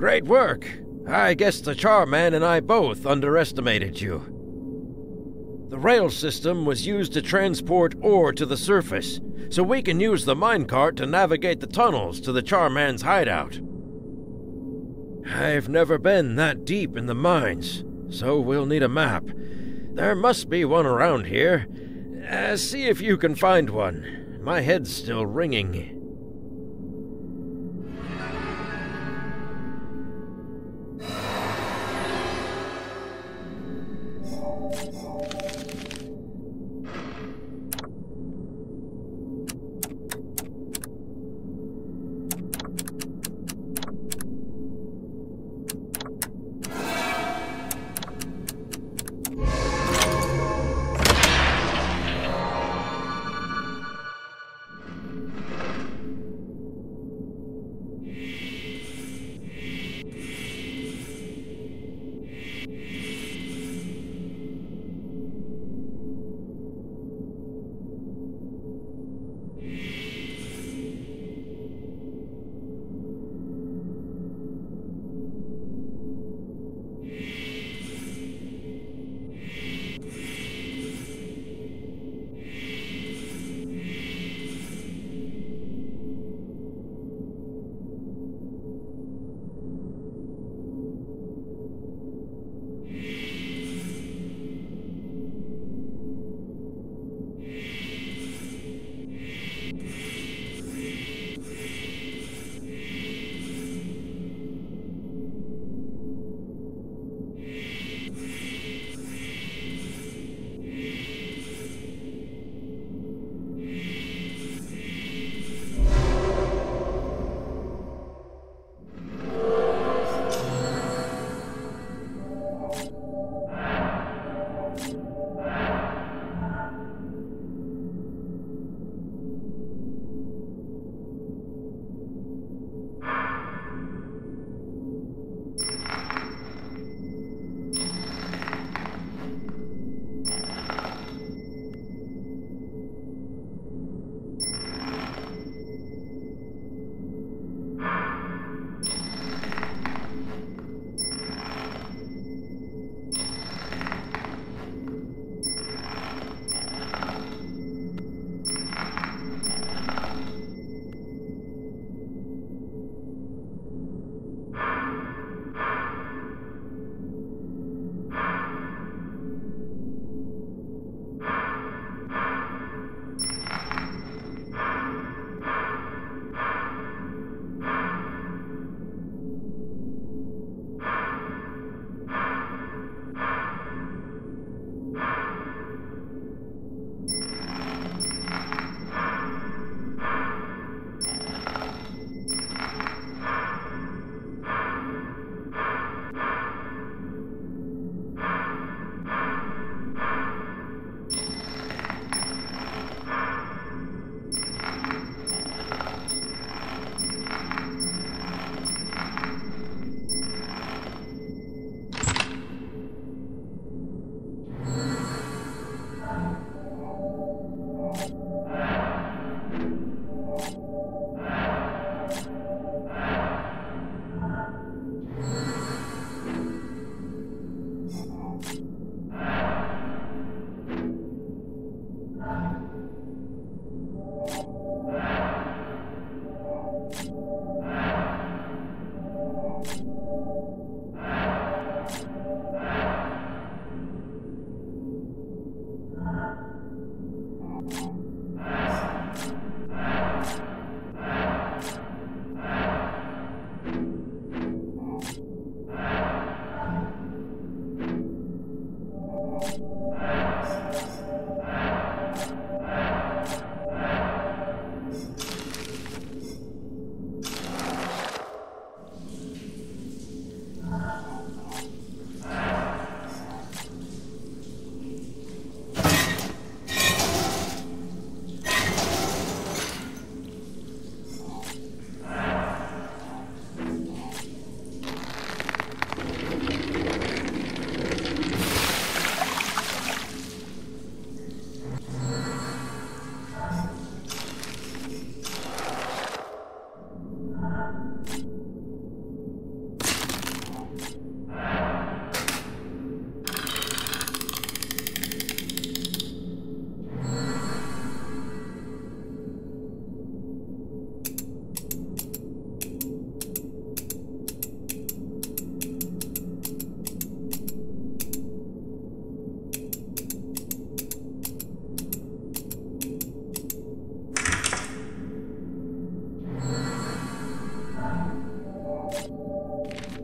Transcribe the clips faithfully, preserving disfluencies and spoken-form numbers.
Great work. I guess the Charman and I both underestimated you. The rail system was used to transport ore to the surface, so we can use the minecart to navigate the tunnels to the Charman's hideout. I've never been that deep in the mines, so we'll need a map. There must be one around here. Uh, see if you can find one. My head's still ringing.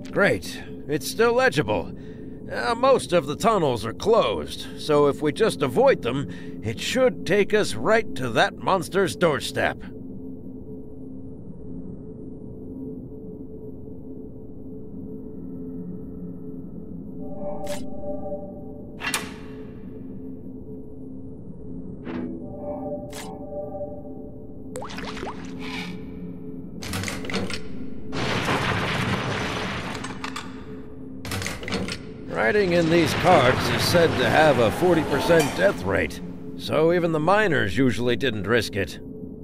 Great. It's still legible. Uh, most of the tunnels are closed, so if we just avoid them, it should take us right to that monster's doorstep. Riding in these carts is said to have a forty percent death rate, so even the miners usually didn't risk it.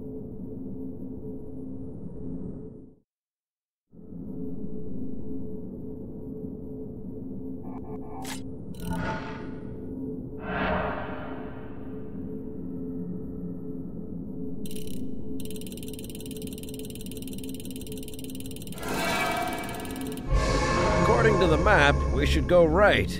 According to the map, we should go right.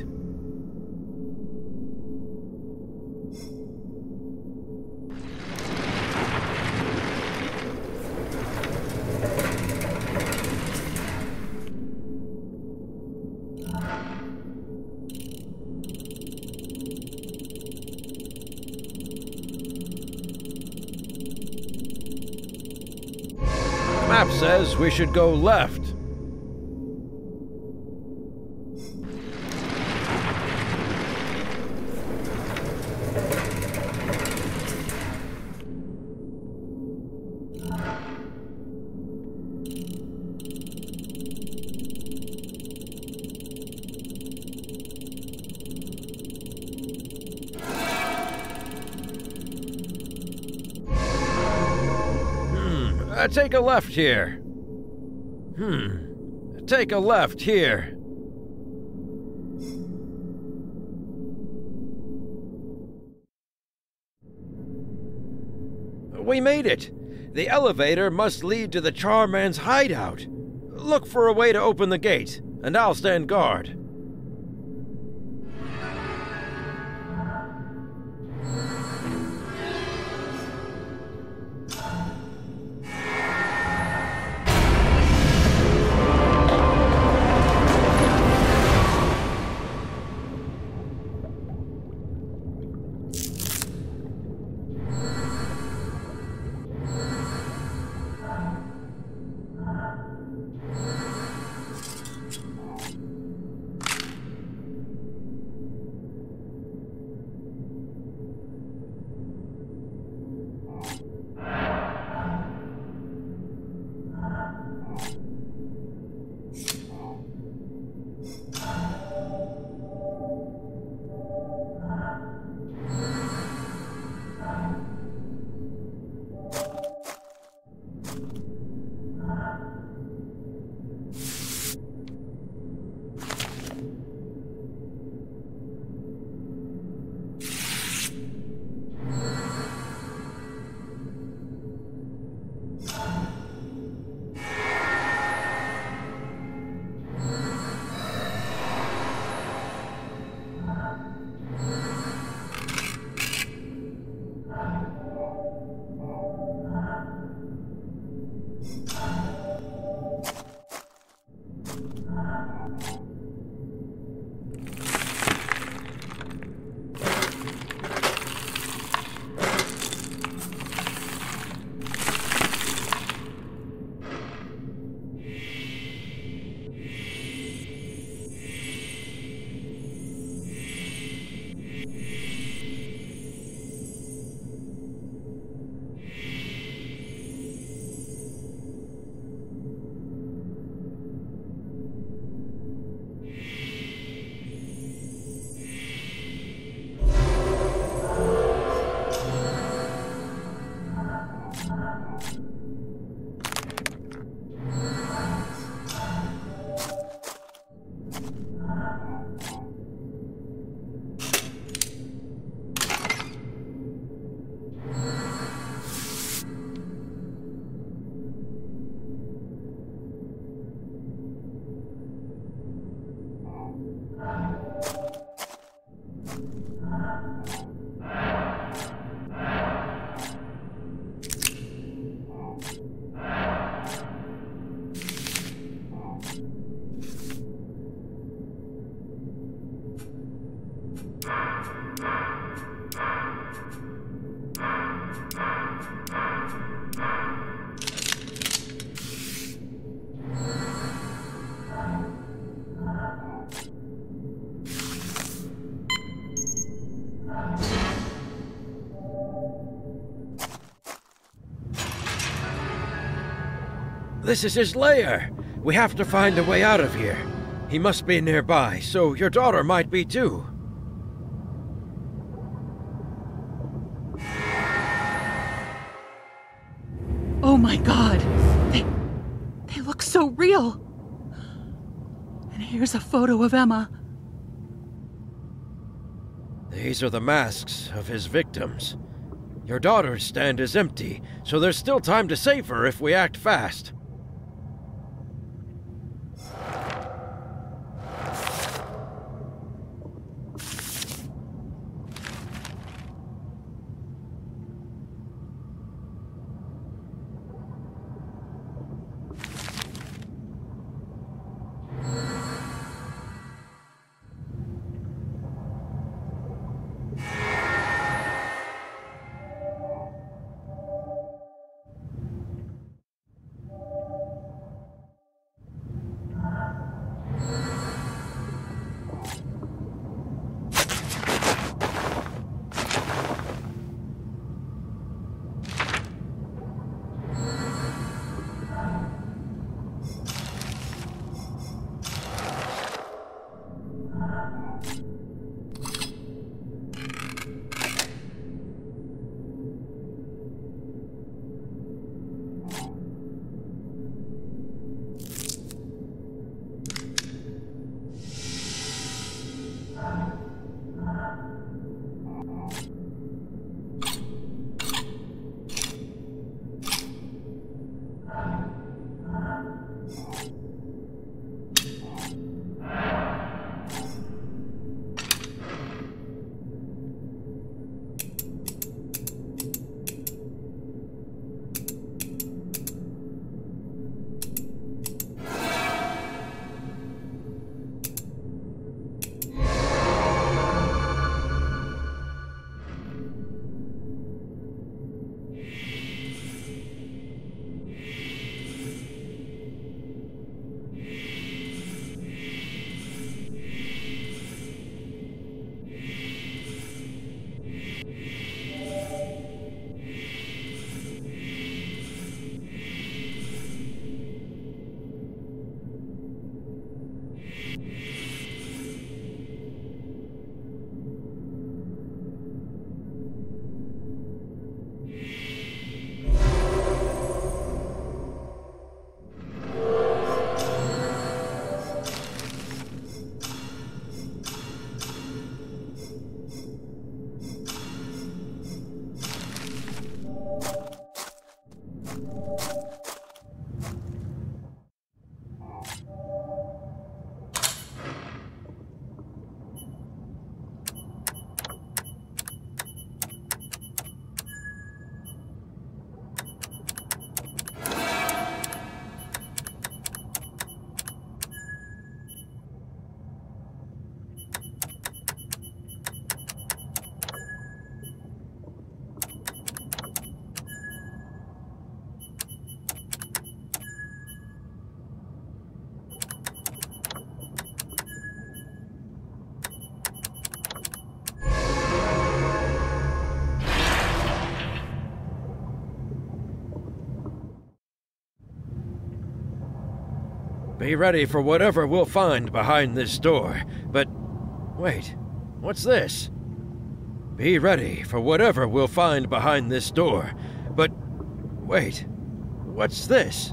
The map says we should go left. Uh, take a left here. Hmm. Take a left here. We made it. The elevator must lead to the Charman's hideout. Look for a way to open the gate, and I'll stand guard. This is his lair. We have to find a way out of here. He must be nearby, so your daughter might be too. Oh my god! They... they look so real! And here's a photo of Emma. These are the masks of his victims. Your daughter's stand is empty, so there's still time to save her if we act fast. Be ready for whatever we'll find behind this door. But wait, what's this? Be ready for whatever we'll find behind this door. But wait, what's this?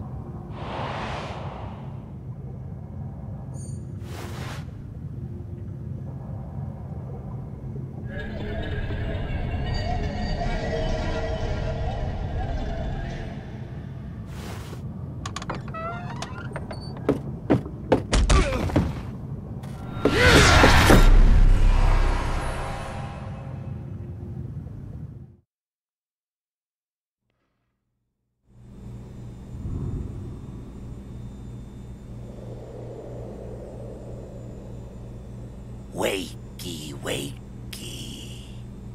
Wakey, wakey.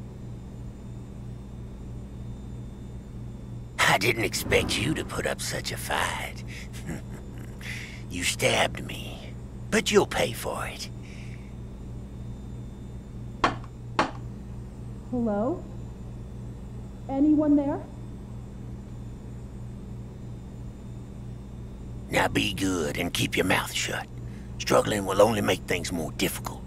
I didn't expect you to put up such a fight. You stabbed me, but you'll pay for it. Hello? Anyone there? Now be good and keep your mouth shut. Struggling will only make things more difficult.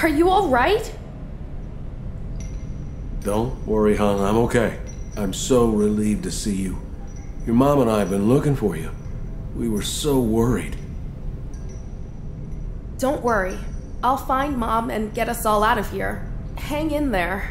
Are you all right? Don't worry, hon. I'm okay. I'm so relieved to see you. Your mom and I have been looking for you. We were so worried. Don't worry. I'll find Mom and get us all out of here. Hang in there.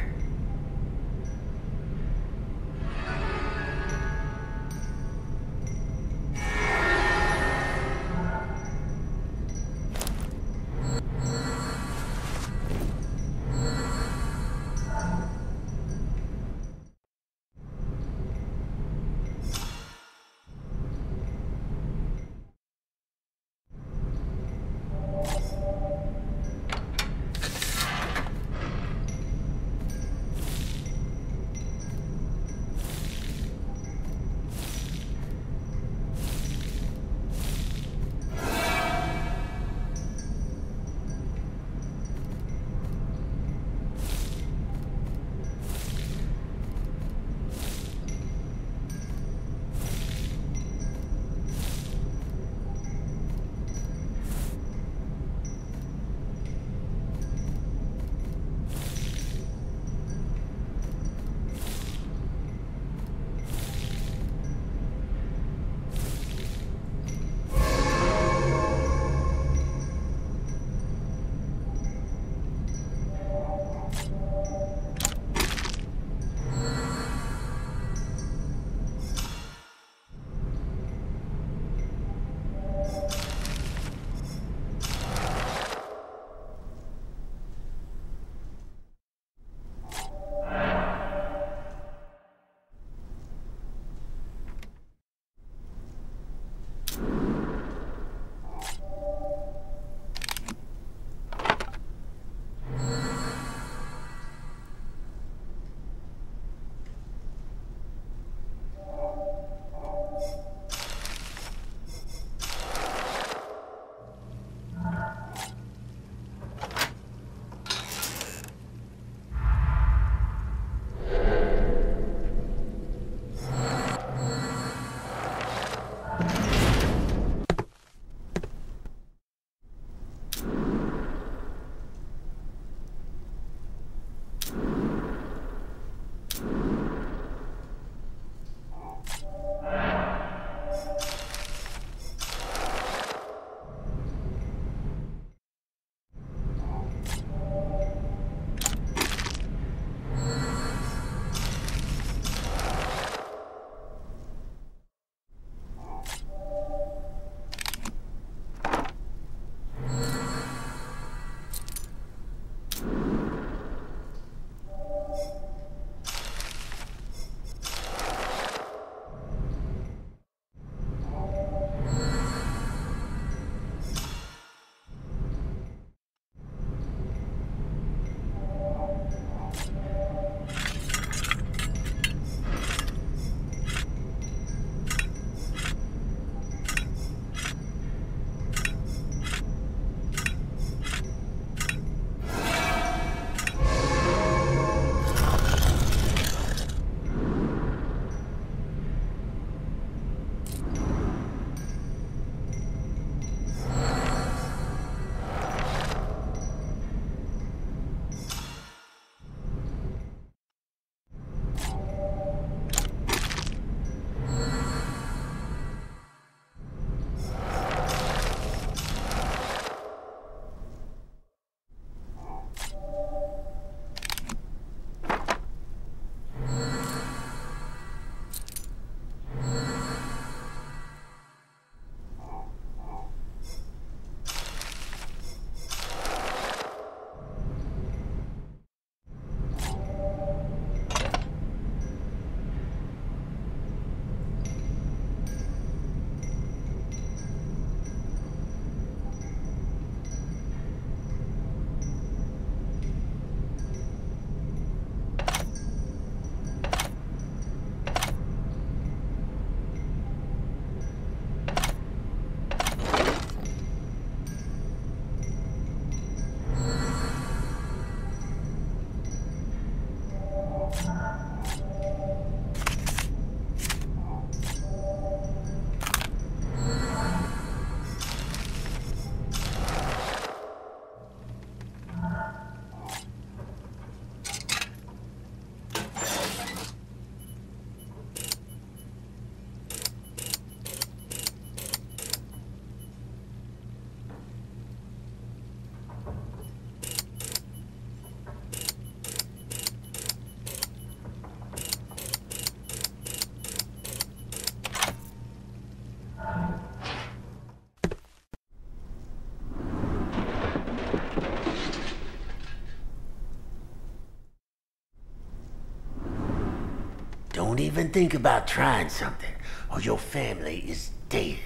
Don't even think about trying something, or your family is dead.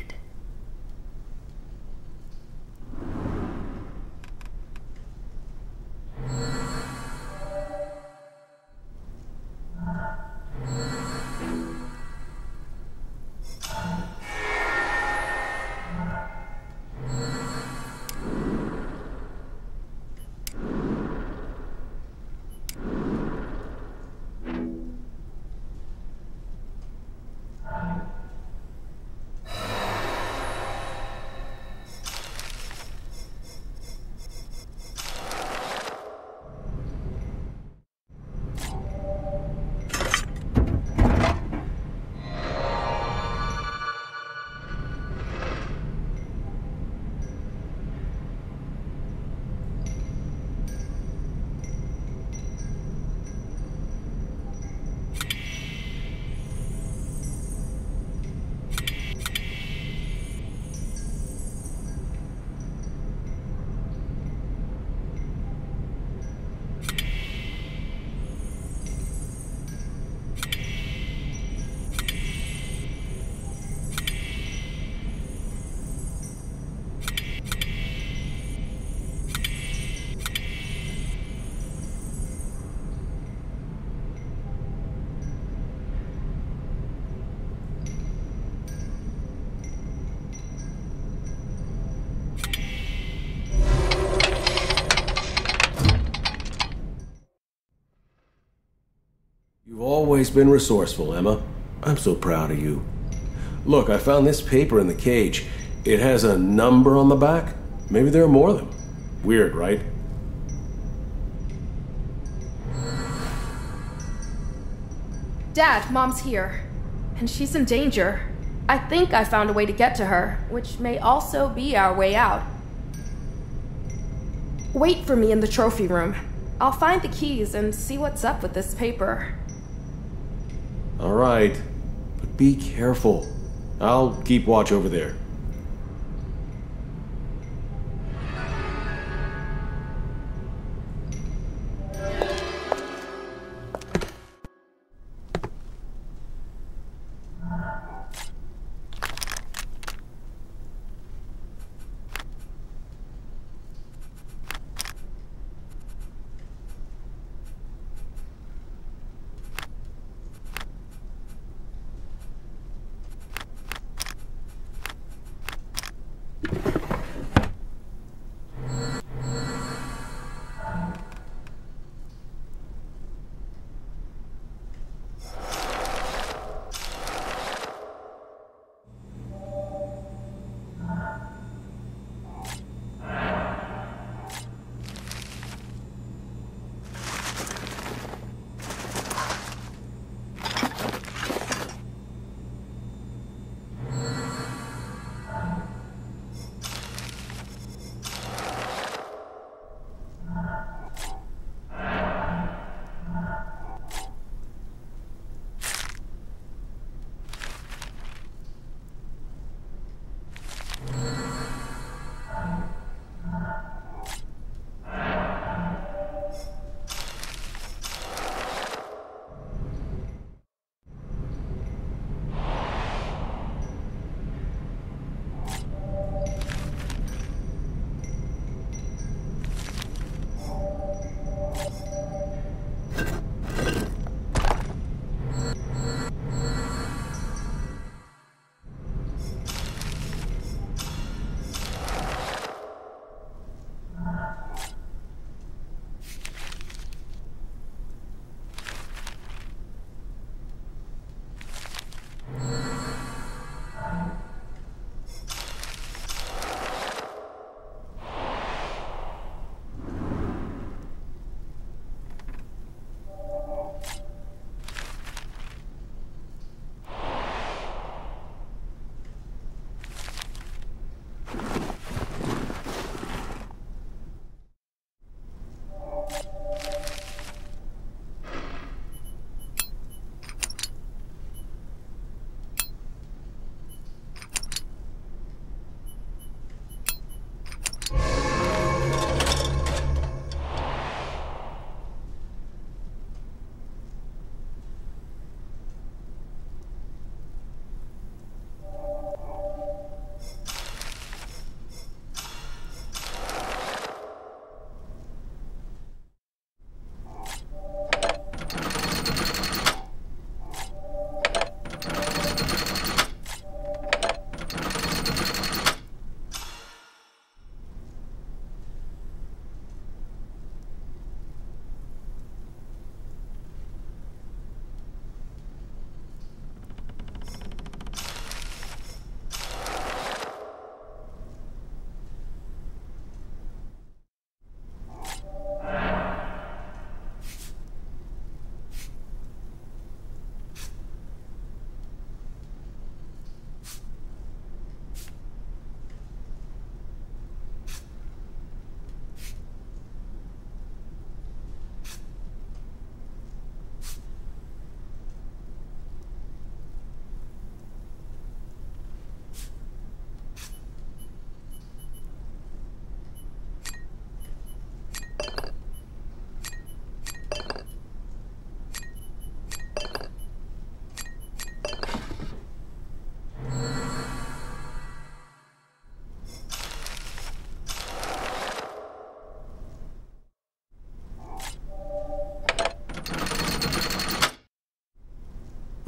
You've always been resourceful, Emma. I'm so proud of you. Look, I found this paper in the cage. It has a number on the back. Maybe there are more of them. Weird, right? Dad, Mom's here. And she's in danger. I think I found a way to get to her, which may also be our way out. Wait for me in the trophy room. I'll find the keys and see what's up with this paper. All right, but be careful. I'll keep watch over there.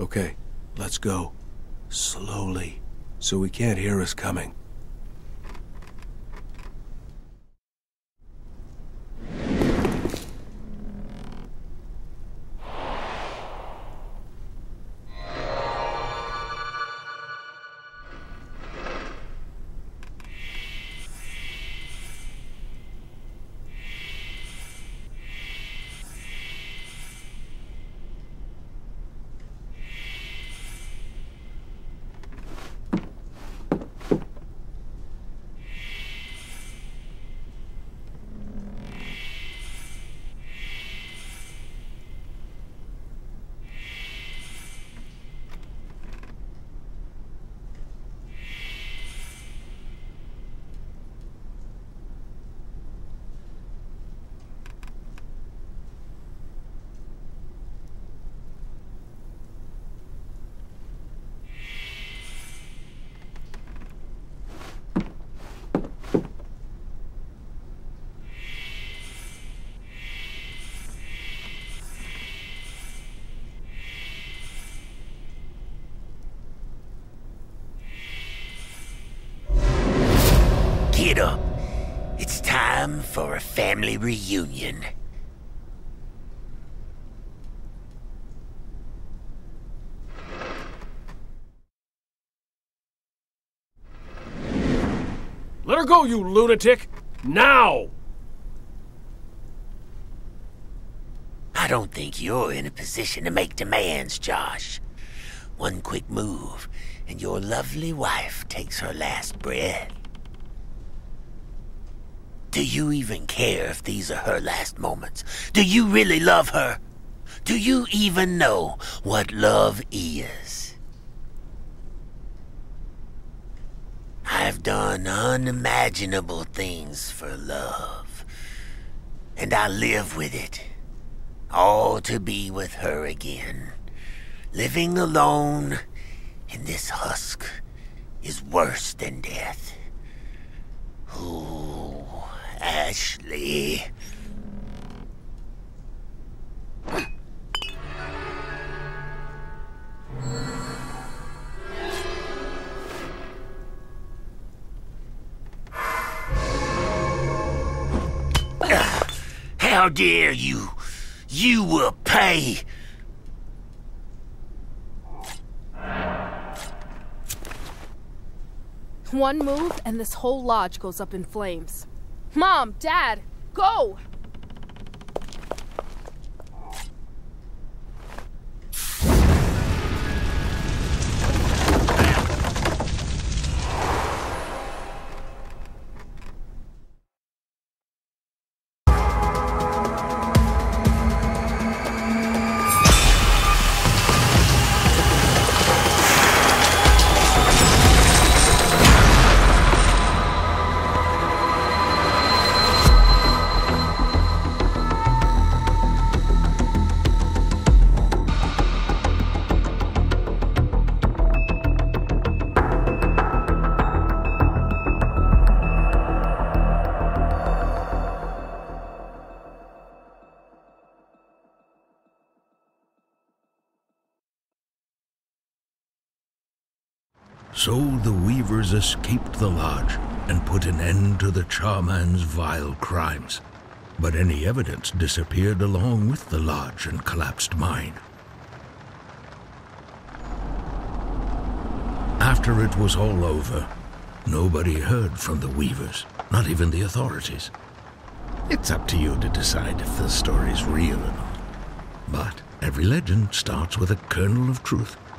Okay, let's go. Slowly, so we can't hear us coming. Get up. It's time for a family reunion. Let her go, you lunatic! Now! I don't think you're in a position to make demands, Josh. One quick move, and your lovely wife takes her last breath. Do you even care if these are her last moments? Do you really love her? Do you even know what love is? I've done unimaginable things for love, and I live with it, all to be with her again. Living alone in this husk is worse than death. Ooh, Ashley. How dare you? You will pay. One move and this whole lodge goes up in flames. Mom, Dad, go! So the weavers escaped the lodge and put an end to the Charman's vile crimes. But any evidence disappeared along with the lodge and collapsed mine. After it was all over, nobody heard from the weavers, not even the authorities. It's up to you to decide if the story's real or not. But every legend starts with a kernel of truth.